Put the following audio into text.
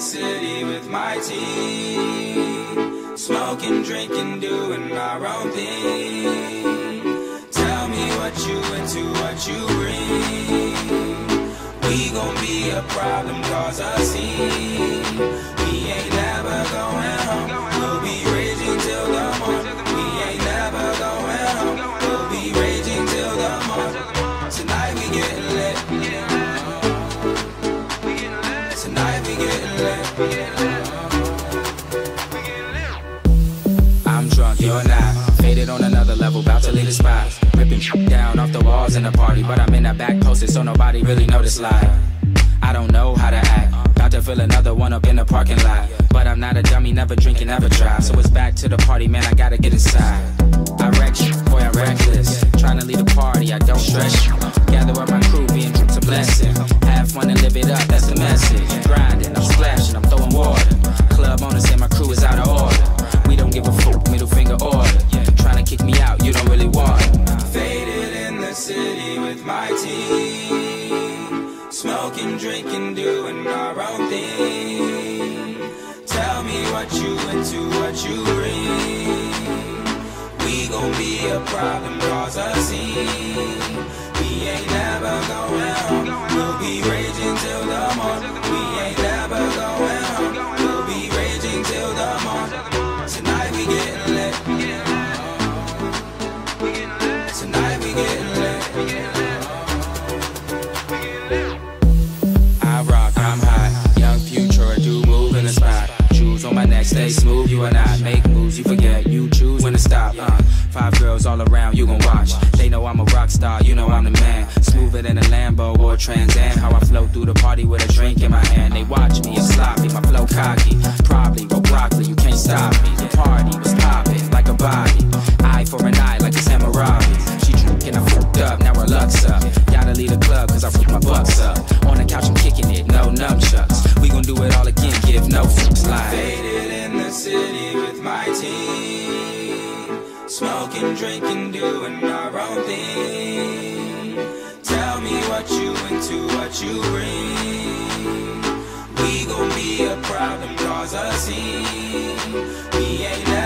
city with my team, smoking, drinking, doing our own thing. Tell me what you into, what you bring. We gon' be a problem, cause a scene. We ain't never going home. We'll be raging till the morning. We ain't never going home. We'll be raging till the morning. Tonight we getting lit. Tonight we getting lit. I'm drunk, you're not. Faded on another level, about to leave the spot. Ripping down off the walls in the party, but I'm in the back posted so nobody really noticed live. I don't know how to act, about to fill another one up in the parking lot. But I'm not a dummy, never drinking, never drive. So it's back to the party, man, I gotta get inside. I wreck shit, boy, I'm reckless. Trying to lead a party, I don't stress you. Gather up my crew, being it's a blessing. Have fun and live it up, that's the message. Grinding, I'm splashing, I'm throwing water. Club owners say my crew is out of order. We don't give a fuck, middle finger order. Trying to kick me out, you don't really want it. Faded in the city with my team, smoking, drinking, doing our own thing. Tell me what you into, what you bring. We gon' be a problem, cause a scene. We ain't never going home. We'll be raging till the morning. We ain't never going home. We'll be raging till the morning. Tonight we getting lit. Tonight we getting lit. I rock, I'm hot. Young future, I do move in the spot. Jewels on my neck, stay smooth. You and I make moves, you forget. You choose when to stop. 5 girls all around, you gon' watch. They know I'm a rock star, you know I'm the man. Smoother than a Lambo or a Trans Am. How I flow through the party with a drink in my hand. They watch me, it's sloppy, my flow cocky. Probably go broccoli, you can't stop me. The party was popping like a body. Eye for an eye like a samurai. She drinking, I fucked up, now her luck's up. Gotta leave the club cause I fucked my bucks up. On the couch I'm kicking it, no nunchucks. We gon' do it all again, give no fucks like. Faded in the city with my team, smoking, drinking, doing our own thing. Tell me what you into, what you bring. We gon' be a problem, cause a scene. We ain't